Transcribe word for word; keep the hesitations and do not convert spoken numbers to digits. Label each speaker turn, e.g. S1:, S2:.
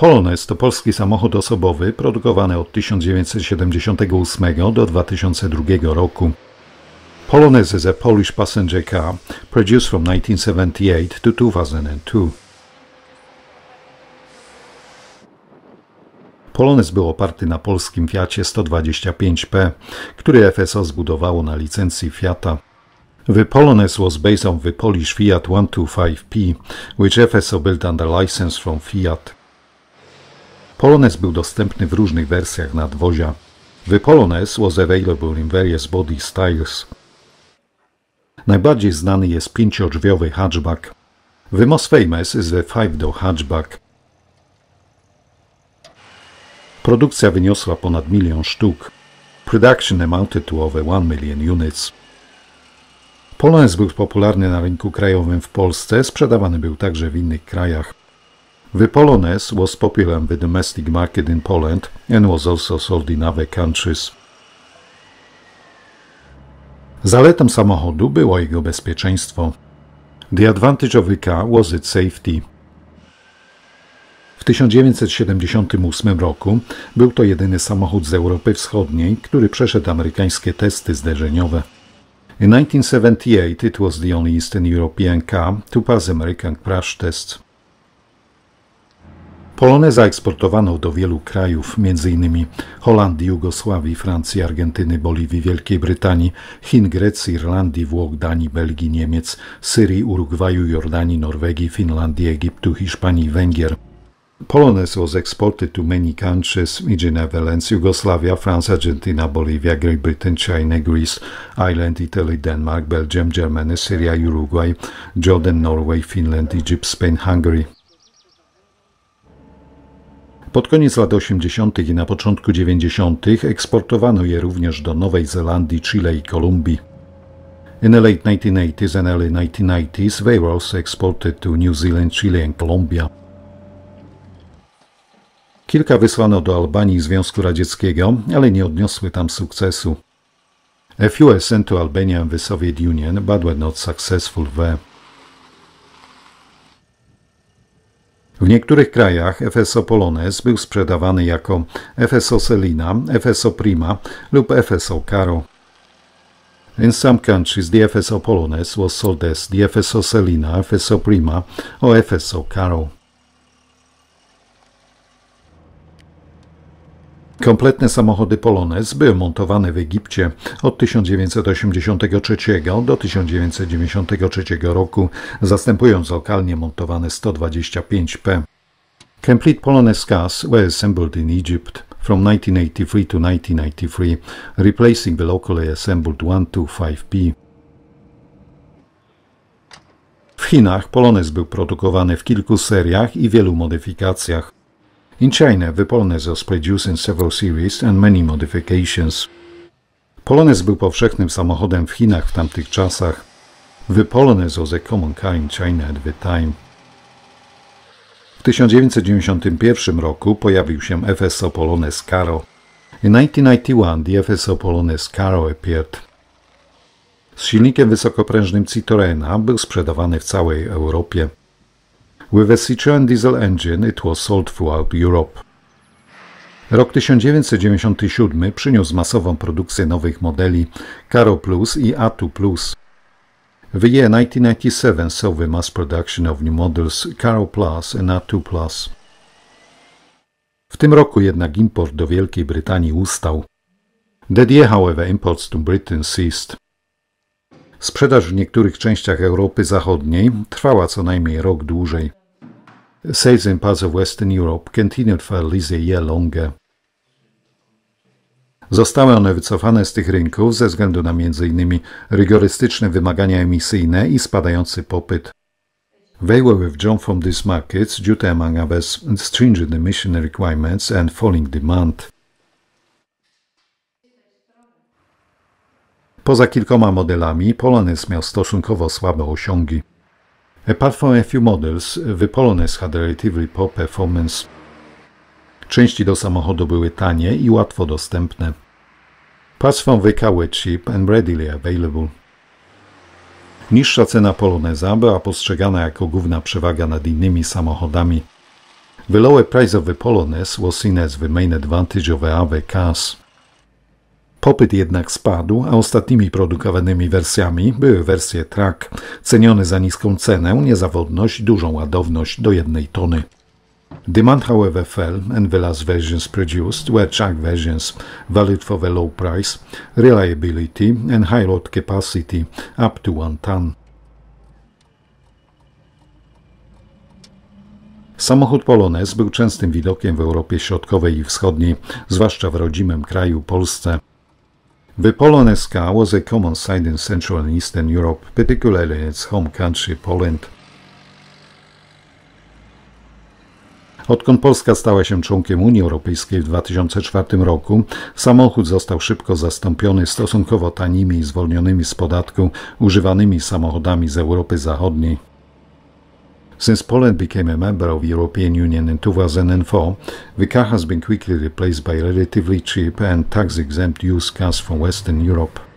S1: Polonez to polski samochód osobowy produkowany od tysiąc dziewięćset siedemdziesiątego ósmego do dwa tysiące drugiego roku. Polonez is a Polish passenger car produced from nineteen seventy-eight to two thousand two. Polonez był oparty na polskim Fiacie sto dwadzieścia pięć P, który F S O zbudowało na licencji Fiata. The Polonez was based on the Polish Fiat one twenty-five P, which F S O built under license from Fiat. Polonez był dostępny w różnych wersjach nadwozia. The Polonez was available in various body styles. Najbardziej znany jest pięciodrzwiowy hatchback. The most famous is the five-door hatchback. Produkcja wyniosła ponad milion sztuk. Production amounted to over one million units. Polonez był popularny na rynku krajowym w Polsce, sprzedawany był także w innych krajach. The Polonez was popular in the domestic market in Poland and was also sold in other countries. Zaletą samochodu było jego bezpieczeństwo. The advantage of the car was its safety. W tysiąc dziewięćset siedemdziesiątym ósmym roku był to jedyny samochód z Europy Wschodniej, który przeszedł amerykańskie testy zderzeniowe. In nineteen seventy-eight it was the only Eastern European car to pass American crash tests. Poloneza eksportowano do wielu krajów, między innymi Holandii, Jugosławii, Francji, Argentyny, Boliwii, Wielkiej Brytanii, Chin, Grecji, Irlandii, Włoch, Danii, Belgii, Niemiec, Syrii, Urugwaju, Jordanii, Norwegii, Finlandii, Egiptu, Hiszpanii i Węgier. Polonez was exported to many countries, for example Netherlands, Yugoslavia, France, Argentina, Bolivia, Great Britain, China, Greece, Ireland, Italy, Denmark, Belgium, Germany, Syria, Uruguay, Jordan, Norway, Finland, Egypt, Spain, Hungary. Pod koniec lat osiemdziesiątych i na początku dziewięćdziesiątych eksportowano je również do Nowej Zelandii, Chile i Kolumbii. In the late nineteen eighties and early nineteen nineties they were also exported to New Zealand, Chile and Colombia. Kilka wysłano do Albanii i Związku Radzieckiego, ale nie odniosły tam sukcesu. A few were sent to Albania and the Soviet Union, but were not successful there. W niektórych krajach F S O Polonez był sprzedawany jako F S O Celina, F S O Prima lub F S O Caro. In some countries the F S O Polonez was sold as the F S O Celina, F S O Prima or F S O Caro. Kompletne samochody Polonez były montowane w Egipcie od tysiąc dziewięćset osiemdziesiątego trzeciego do tysiąc dziewięćset dziewięćdziesiątego trzeciego roku, zastępując lokalnie montowane sto dwadzieścia pięć P. Complete Polonez cars were assembled in Egypt from nineteen eighty-three to nineteen ninety-three, replacing the locally assembled one twenty-five P. W Chinach Polonez był produkowany w kilku seriach i wielu modyfikacjach. In China, the Polonez was produced in several series and many modifications. Polonez był powszechnym samochodem w Chinach w tamtych czasach. The Polonez was a common car in China at the time. W tysiąc dziewięćset dziewięćdziesiątym pierwszym roku pojawił się F S O Polonez Caro. In nineteen ninety-one the F S O Polonez Caro appeared. Z silnikiem wysokoprężnym Citroena był sprzedawany w całej Europie. With a Citroen diesel engine it was sold throughout Europe. Rok tysiąc dziewięćset dziewięćdziesiąty siódmy przyniósł masową produkcję nowych modeli Caro Plus i A two Plus. The year nineteen ninety-seven saw the mass production of new models Caro Plus and A two Plus. W tym roku jednak import do Wielkiej Brytanii ustał. That year, however, imports to Britain ceased. Sprzedaż w niektórych częściach Europy Zachodniej trwała co najmniej rok dłużej. Sales in parts of Western Europe continued for at least a year longer. Zostały one wycofane z tych rynków ze względu na między innymi rygorystyczne wymagania emisyjne i spadający popyt. They were withdrawn from these markets due to, among others, stringent emission requirements and falling demand. Poza kilkoma modelami, Polonez miał stosunkowo słabe osiągi. Apart from a few models, the Polonez had relatively poor performance. Części do samochodu były tanie i łatwo dostępne. Parts from the car were cheap and readily available. Niższa cena Poloneza była postrzegana jako główna przewaga nad innymi samochodami. The lower price of the Polones was seen as the main advantage of the other cars. Popyt jednak spadł, a ostatnimi produkowanymi wersjami były wersje truck, cenione za niską cenę, niezawodność, dużą ładowność do jednej tony. Demand, however, fell, and the last versions produced were truck versions valid for the low price, reliability and high load capacity up to one ton. Samochód Polones był częstym widokiem w Europie Środkowej i Wschodniej, zwłaszcza w rodzimym kraju Polsce. The Polones car was a common sight in Central and Eastern Europe, particularly in its home country Poland. Odkąd Polska stała się członkiem Unii Europejskiej w dwa tysiące czwartym roku, samochód został szybko zastąpiony stosunkowo tanimi i zwolnionymi z podatku używanymi samochodami z Europy Zachodniej. Since Poland became a member of the European Union in two thousand four, the car has been quickly replaced by relatively cheap and tax-exempt used cars from Western Europe.